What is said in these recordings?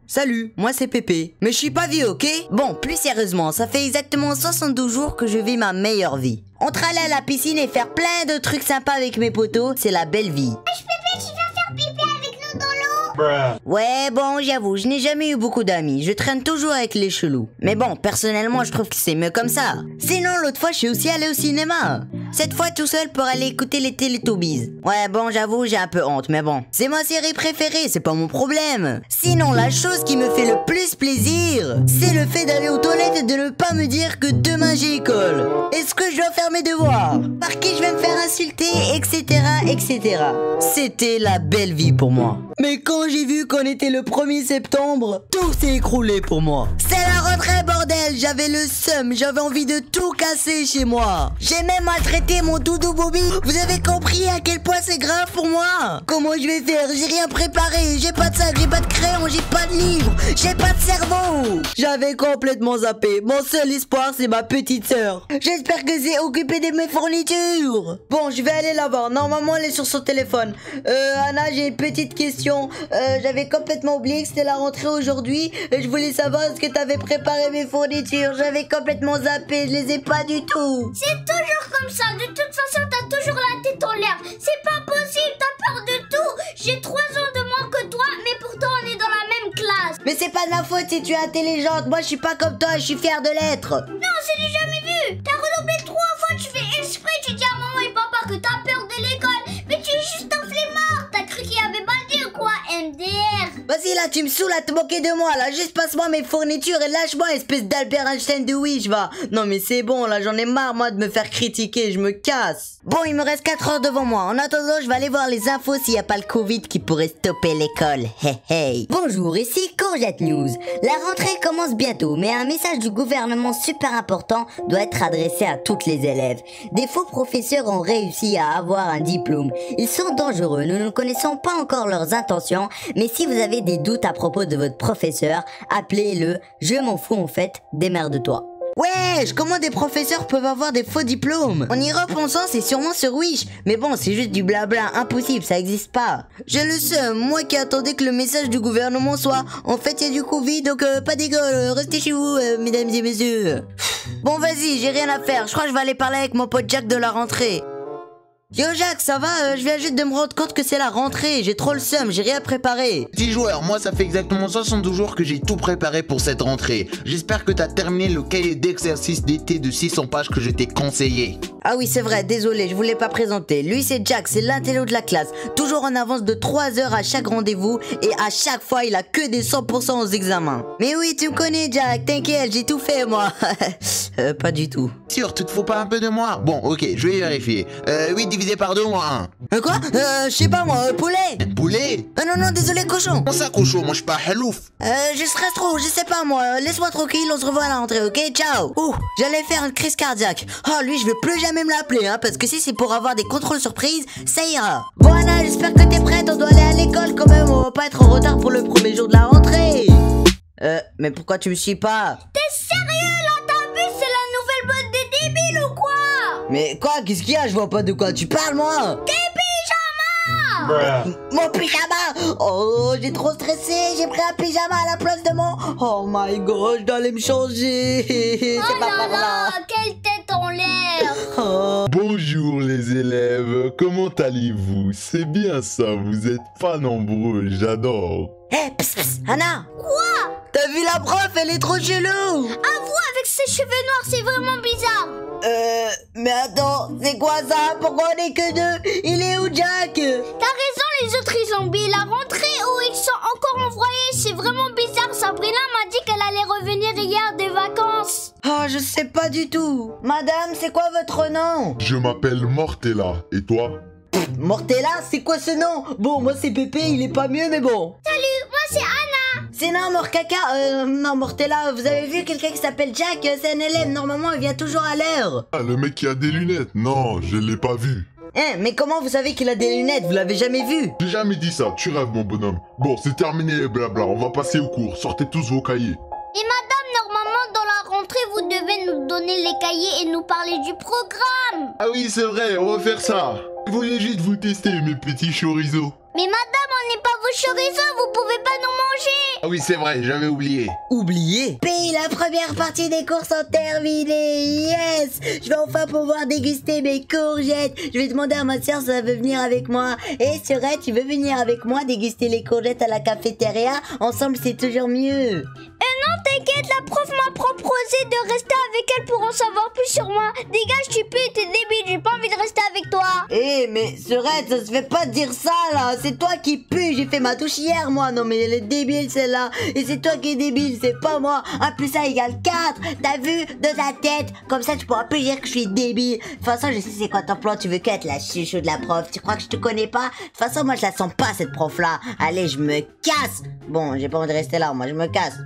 Salut, moi c'est Pépé. Mais je suis pas vieux, ok? Bon, plus sérieusement, ça fait exactement 72 jours que je vis ma meilleure vie. Entre aller à la piscine et faire plein de trucs sympas avec mes potos, c'est la belle vie. Pépé, tu vas faire pipi avec nous dans l'eau? Ouais, bon, j'avoue, je n'ai jamais eu beaucoup d'amis. Je traîne toujours avec les chelous. Mais bon, personnellement, je trouve que c'est mieux comme ça. Sinon, l'autre fois, je suis aussi allé au cinéma. Cette fois, tout seul pour aller écouter les Teletubbies. Ouais, bon, j'avoue, j'ai un peu honte, mais bon. C'est ma série préférée, c'est pas mon problème. Sinon, la chose qui me fait le plus plaisir, c'est le fait d'aller aux toilettes et de ne pas me dire que demain j'ai école. Est-ce que je dois faire mes devoirs? Par qui je vais me faire insulter, etc., etc. C'était la belle vie pour moi. Mais quand j'ai vu qu'on était le 1er septembre, tout s'est écroulé pour moi. C'est la rentrée, bordel. J'avais le seum, j'avais envie de tout casser chez moi. J'ai même maltraité mon doudou Bobby. Vous avez compris à quel point c'est grave pour moi? Comment je vais faire? J'ai rien préparé. J'ai pas de sac, j'ai pas de crayon, j'ai pas de livre, j'ai pas de cerveau. J'avais complètement zappé. Mon seul espoir, c'est ma petite sœur. J'espère que c'est occupé de mes fournitures. Bon, je vais aller la voir. Normalement, elle est sur son téléphone. Anna, j'ai une petite question. J'avais complètement oublié que c'était la rentrée aujourd'hui. Je voulais savoir est-ce que t'avais préparé mes fournitures. J'avais complètement zappé, je les ai pas du tout. C'est toujours comme ça, de toute façon t'as toujours la tête en l'air. C'est pas possible, t'as peur de tout. J'ai 3 ans de moins que toi, mais pourtant on est dans la même classe. Mais c'est pas de ma faute si tu es intelligente. Moi je suis pas comme toi, je suis fière de l'être. Non, c'est du jamais vu. T'as redoublé 3 fois, tu fais exprès, tu dis à maman et papa que t'as peur de l'école. Mais tu es juste un flemmard. T'as cru qu'il y avait Baldi ou quoi, MDR? Vas-y là, tu me saoules à te moquer de moi là. Juste passe-moi mes fournitures et lâche-moi, espèce d'Albert Einstein de Wish, va. Non mais c'est bon là, j'en ai marre moi de me faire critiquer, je me casse. Bon, il me reste 4 heures devant moi. En attendant, je vais aller voir les infos s'il n'y a pas le Covid qui pourrait stopper l'école. Hey hey. Bonjour, ici Courgette News. La rentrée commence bientôt, mais un message du gouvernement super important doit être adressé à toutes les élèves. Des faux professeurs ont réussi à avoir un diplôme. Ils sont dangereux, nous ne connaissons pas encore leurs intentions, mais si vous avez des doutes à propos de votre professeur, appelez-le « Je m'en fous en fait, démerde-toi ». Wesh, comment des professeurs peuvent avoir des faux diplômes? En y repensant, c'est sûrement sur Wish. Mais bon, c'est juste du blabla, impossible, ça existe pas. J'ai le seum, moi qui attendais que le message du gouvernement soit « En fait, il y a du Covid, donc pas d'école, restez chez vous, mesdames et messieurs. » Bon, vas-y, j'ai rien à faire, je crois que je vais aller parler avec mon pote Jack de la rentrée. Yo Jacques, ça va? Je viens juste de me rendre compte que c'est la rentrée, j'ai trop le seum, j'ai rien préparé. Petit joueur, moi ça fait exactement 72 jours que j'ai tout préparé pour cette rentrée. J'espère que t'as terminé le cahier d'exercice d'été de 600 pages que je t'ai conseillé. Ah oui c'est vrai, désolé, je voulais pas présenter. Lui c'est Jack, c'est l'intello de la classe. Toujours en avance de 3 heures à chaque rendez-vous et à chaque fois il a que des 100% aux examens. Mais oui, tu me connais Jack, t'inquiète, j'ai tout fait moi. Pas du tout. Sûr, tu te fous pas un peu de moi? Bon, ok, je vais vérifier. 8 divisé par 2 moins 1. Quoi? Je sais pas moi, poulet. Poulet? Non, désolé cochon. Comment ça cochon? Moi je suis pas halouf. Je stresse trop, je sais pas moi. Laisse-moi tranquille, on se revoit à la rentrée, ok? Ciao. Ouh, j'allais faire une crise cardiaque. Oh, lui, je vais plus jamais me l'appeler, hein, parce que si c'est pour avoir des contrôles surprises, ça ira. Bon, Anna, j'espère que t'es prête, on doit aller à l'école quand même, on va pas être en retard pour le premier jour de la rentrée. Mais pourquoi tu me suis pas? T'es sérieux là? T'as vu, c'est la nouvelle mode des débiles ou quoi? Mais quoi? Qu'est-ce qu'il y a? Je vois pas de quoi tu parles, moi. Des pyjamas! Mon pyjama! Oh, j'ai trop stressé, j'ai pris un pyjama à la place de mon... Oh my god, je dois aller me changer. C'est Oh pas là par là. là, quelle tête en l'air! Oh. Bonjour les élèves, comment allez-vous? C'est bien ça, vous êtes pas nombreux, j'adore. Hé, psst, Anna! Quoi? T'as vu la prof? Elle est trop chelou! Avoue, avec ses cheveux noirs, c'est vraiment bizarre! Mais attends, c'est quoi ça? Pourquoi on est que 2? Il est où Jack? T'as raison, les autres ils ont oublié la rentrée ou ils sont encore envoyés, c'est vraiment bizarre. Sabrina m'a dit qu'elle allait revenir hier des vacances. Ah, je sais pas du tout. Madame, c'est quoi votre nom? Je m'appelle Mortella, et toi? Mortella, c'est quoi ce nom? Bon, moi c'est Pépé, il est pas mieux, mais bon. Salut, moi c'est Anna. C'est non, Morcaca, non, Mortella, vous avez vu quelqu'un qui s'appelle Jack? C'est un élève, normalement il vient toujours à l'heure. Ah, le mec qui a des lunettes? Non, je l'ai pas vu. Hein, mais comment vous savez qu'il a des lunettes? Vous l'avez jamais vu? J'ai jamais dit ça, tu rêves mon bonhomme. Bon, c'est terminé les blabla, on va passer au cours, sortez tous vos cahiers. Et madame, normalement dans la rentrée, vous devez nous donner les cahiers et nous parler du programme. Ah oui, c'est vrai, on va faire ça. Je voulais juste vous tester mes petits chorizo. Mais madame, on n'est pas vos chorizo, vous pouvez pas nous manger. Ah oui, c'est vrai, j'avais oublié. Oublié. Puis la première partie des courses sont terminées. Yes. Je vais enfin pouvoir déguster mes courgettes. Je vais demander à ma soeur si elle veut venir avec moi. Et Serette, tu veux venir avec moi déguster les courgettes à la cafétéria? Ensemble, c'est toujours mieux. Non, t'inquiète, la prof m'a proposé de rester avec elle pour en savoir plus sur moi. Dégage, tu pues, t'es débile, j'ai pas envie de rester avec toi. Eh, mais Serette, ça se fait pas de dire ça, là. C'est toi qui pue. J'ai fait ma douche hier, moi. Non, mais elle est débile, celle-là. Et c'est toi qui es débile, c'est pas moi. 1 plus 1 égale 4. T'as vu? Dans ta tête. Comme ça, tu pourras plus dire que je suis débile. De toute façon, je sais c'est quoi ton plan. Tu veux que être la chouchou de la prof. Tu crois que je te connais pas? De toute façon, moi, je la sens pas, cette prof-là. Allez, je me casse. Bon, j'ai pas envie de rester là. Moi, je me casse.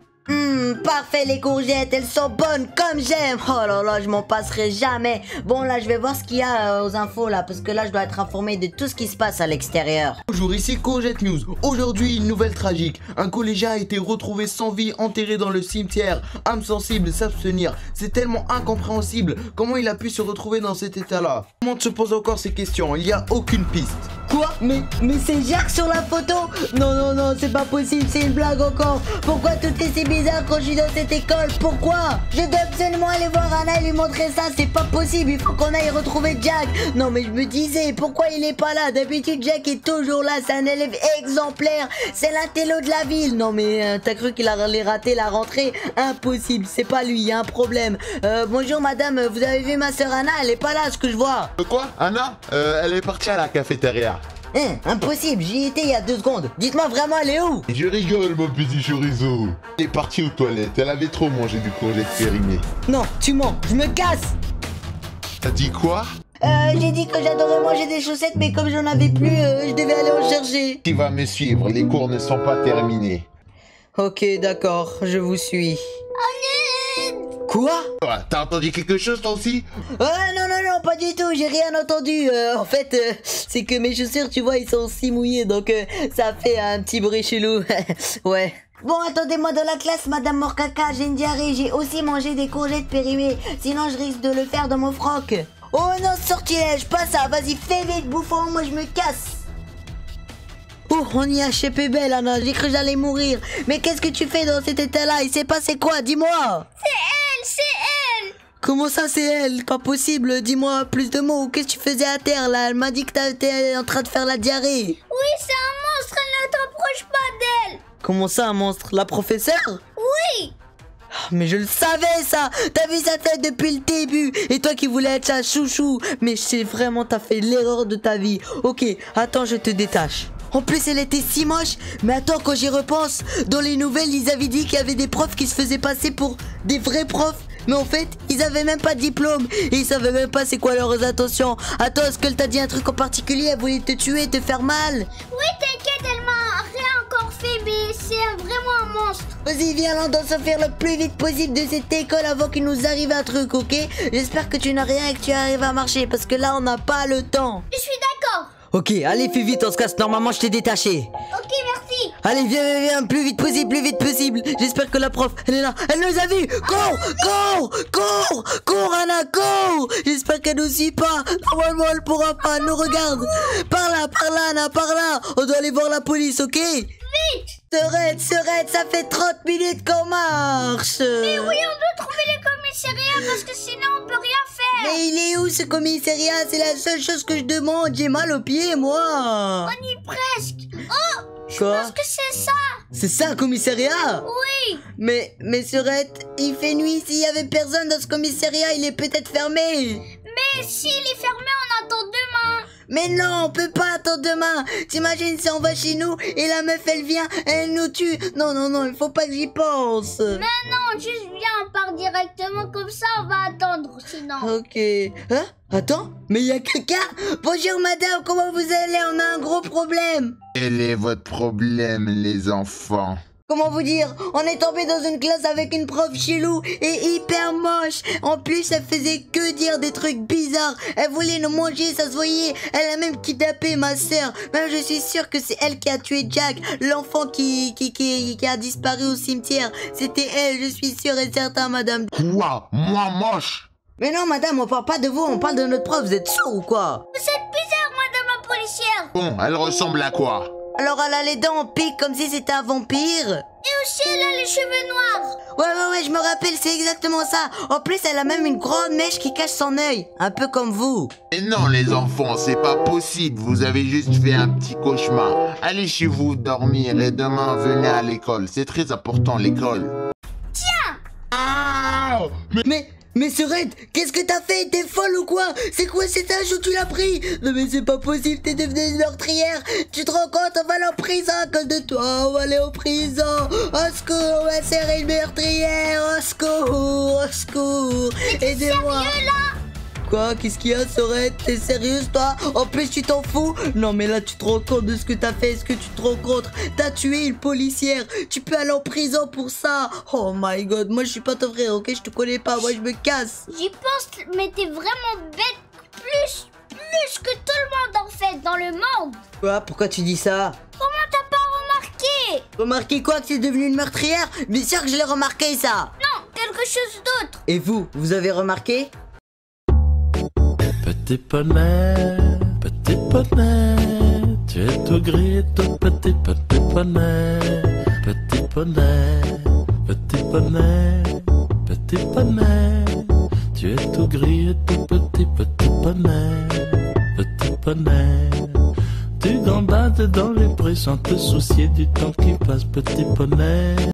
Parfait, les courgettes, elles sont bonnes comme j'aime. Oh là là, je m'en passerai jamais. Bon, là, je vais voir ce qu'il y a aux infos, là, parce que là, je dois être informé de tout ce qui se passe à l'extérieur. Bonjour, ici Courgette News. Aujourd'hui, une nouvelle tragique. Un collégien a été retrouvé sans vie, enterré dans le cimetière. Âme sensible, s'abstenir. C'est tellement incompréhensible. Comment il a pu se retrouver dans cet état-là? Tout le monde se pose encore ces questions. Il n'y a aucune piste. Quoi? Mais c'est Jacques sur la photo? Non, non, non, c'est pas possible, c'est une blague encore. Pourquoi tout est si bizarre quand je suis dans cette école? Pourquoi? Je dois absolument aller voir Anna et lui montrer ça, c'est pas possible, il faut qu'on aille retrouver Jack. Non, mais je me disais, pourquoi il est pas là? D'habitude, Jack est toujours là, c'est un élève exemplaire, c'est l'intello de la ville. Non, mais t'as cru qu'il allait rater la rentrée? Impossible, c'est pas lui, il y a un problème. Bonjour madame, vous avez vu ma soeur Anna? Elle est pas là, ce que je vois. Quoi? Anna? Elle est partie à la cafétéria. Impossible, j'y étais il y a 2 secondes. Dites-moi vraiment, elle est où? Je rigole, mon petit chorizo. Elle est partie aux toilettes, elle avait trop mangé du courgette périmé. Non, tu mens, je me casse. T'as dit quoi? J'ai dit que j'adorais manger des chaussettes, mais comme j'en avais plus, je devais aller en chercher. Qui va me suivre? Les cours ne sont pas terminés. Ok, d'accord, je vous suis. Quoi? T'as entendu quelque chose, toi aussi? Non, non, non, pas du tout, j'ai rien entendu. En fait, c'est que mes chaussures, tu vois, ils sont si mouillés, donc ça fait un petit bruit chelou. Ouais. Bon, attendez-moi dans la classe, Madame Morcaca, j'ai une diarrhée, j'ai aussi mangé des courgettes périmées, sinon je risque de le faire dans mon froc. Oh non, sortilège, pas ça, vas-y, fais vite, bouffon, moi je me casse. Oh, on y a chez Pébel, Anna, j'ai cru que j'allais mourir. Mais qu'est-ce que tu fais dans cet état-là? Il s'est passé quoi? Dis-moi. C'est elle. Comment ça, c'est elle? Pas possible, dis-moi plus de mots. Qu'est-ce que tu faisais à terre, là? Elle m'a dit que t'étais en train de faire la diarrhée. Oui, c'est un monstre, ne t'approche pas d'elle. Comment ça, un monstre? La professeure? Oui. Mais je le savais, ça. T'as vu sa tête depuis le début. Et toi qui voulais être sa chouchou. Mais je sais vraiment, t'as fait l'erreur de ta vie. Ok, attends, je te détache. En plus, elle était si moche. Mais attends, quand j'y repense, dans les nouvelles, ils avaient dit qu'il y avait des profs qui se faisaient passer pour des vrais profs. Mais en fait, ils avaient même pas de diplôme. Et ils savaient même pas c'est quoi leurs intentions. Attends, est-ce qu'elle t'a dit un truc en particulier? Elle voulait te tuer, te faire mal? Oui, t'inquiète, elle m'a rien encore fait, mais c'est vraiment un monstre. Vas-y, viens, on doit s'enfuir le plus vite possible de cette école avant qu'il nous arrive un truc, ok? J'espère que tu n'as rien et que tu arrives à marcher, parce que là, on n'a pas le temps. Je suis d'accord. Ok, allez, fais vite, on se casse. Normalement, je t'ai détaché. Ok, merci. Allez, viens, plus vite possible, plus vite possible. J'espère que la prof, elle est là. Elle nous a vus. Cours, Anna, cours. J'espère qu'elle nous suit pas. Normalement, elle pourra pas. Elle nous regarde. Par là, Anna, par là. On doit aller voir la police, ok? Vite. Serette, ça fait 30 minutes qu'on marche. Mais oui, on doit trouver le commissariat parce que sinon on peut rien faire. Mais il est où ce commissariat? C'est la seule chose que je demande. J'ai mal aux pieds, moi. On y est presque. Oh, je Quoi? pense que c'est ça. C'est ça, un commissariat? Oui. Mais Serette, il fait nuit. S'il y avait personne dans ce commissariat, il est peut-être fermé. Mais s'il est fermé, on attend demain. Mais non, on peut pas attendre demain. T'imagines si on va chez nous et la meuf elle vient, elle nous tue. Non, il faut pas que j'y pense. Mais non, juste viens, on part directement comme ça, on va attendre sinon. Ok. Hein? Attends, mais il y a quelqu'un? Bonjour madame, comment vous allez? On a un gros problème. Quel est votre problème, les enfants? Comment vous dire? On est tombé dans une classe avec une prof chelou et hyper moche. En plus, elle faisait que dire des trucs bizarres. Elle voulait nous manger, ça se voyait. Elle a même kidnappé ma sœur. Même je suis sûre que c'est elle qui a tué Jack, l'enfant qui a disparu au cimetière. C'était elle, je suis sûre et certain, madame. Quoi? Moi moche? Mais non, madame, on parle pas de vous, on parle de notre prof. Vous êtes sourd ou quoi? Vous êtes bizarre, madame la policière. Bon, elle ressemble à quoi? Alors elle a les dents en pique comme si c'était un vampire. Et aussi, elle a les cheveux noirs. Ouais, je me rappelle, c'est exactement ça. En plus, elle a même une grande mèche qui cache son œil. Un peu comme vous. Mais non, les enfants, c'est pas possible. Vous avez juste fait un petit cauchemar. Allez chez vous dormir et demain, venez à l'école. C'est très important, l'école. Ah! Mais Serette, qu'est-ce que t'as fait? T'es folle ou quoi? C'est quoi cet âge où tu l'as pris? Non mais c'est pas possible, t'es devenue une meurtrière. Tu te rends compte, on va aller en prison à cause de toi. On va aller en prison. Au secours, on va serrer une meurtrière. Au secours. Aidez-moi. Quoi? Qu'est-ce qu'il y a, Serette? T'es sérieuse, toi? En plus, tu t'en fous? Non, mais là, tu te rends compte de ce que t'as fait. Est-ce que tu te rends compte? T'as tué une policière. Tu peux aller en prison pour ça. Oh my god, moi, je suis pas ton frère, ok? Je te connais pas. Moi, je me casse. J'y pense, mais t'es vraiment bête. Plus que tout le monde, en fait, dans le monde. Quoi? Pourquoi tu dis ça? Comment t'as pas remarqué? Remarquez quoi? Que c'est devenu une meurtrière? Bien sûr que je l'ai remarqué, ça. Non, quelque chose d'autre. Et vous avez remarqué? Petit poney, tu es tout gris, tout petit poney, petit poney, tu es tout gris et tout petit poney, tu gambades dans les prés sans te soucier du temps qui passe, petit poney.